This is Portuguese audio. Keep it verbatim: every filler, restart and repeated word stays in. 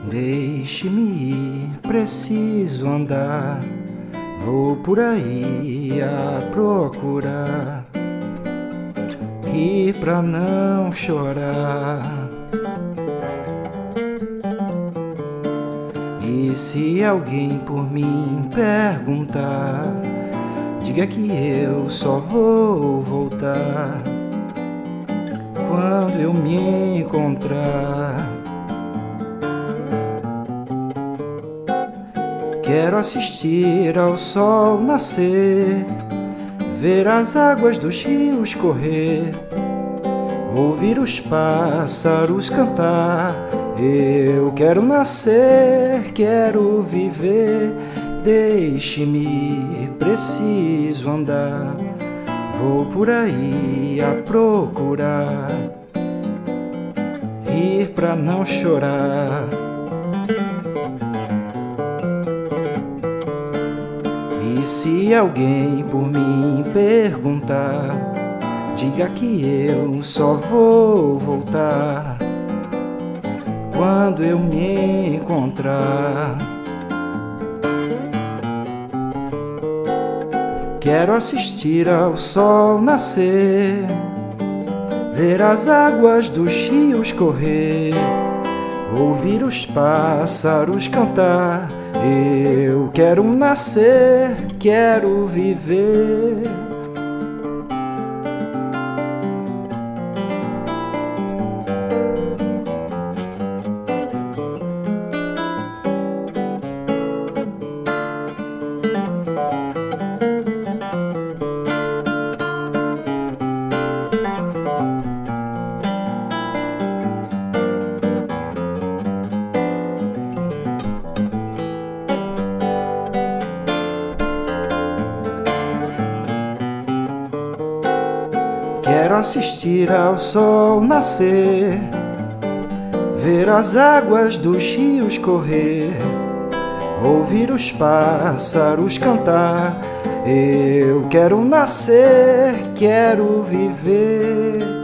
Deixe-me ir, preciso andar. Vou por aí a procurar rir pra não chorar. E se alguém por mim perguntar, diga que eu só vou voltar quando eu me encontrar. Quero assistir ao sol nascer, ver as águas dos rios correr, ouvir os pássaros cantar. Eu quero nascer, quero viver. Deixe-me ir, preciso andar. Vou por aí a procurar rir pra não chorar. E se alguém por mim perguntar, diga que eu só vou voltar quando eu me encontrar. Quero assistir ao sol nascer, ver as águas dos rios correr, ouvir os pássaros cantar. Eu quero nascer, quero viver. Quero assistir ao sol nascer, ver as águas dos rios correr, ouvir os pássaros cantar. Eu quero nascer, quero viver.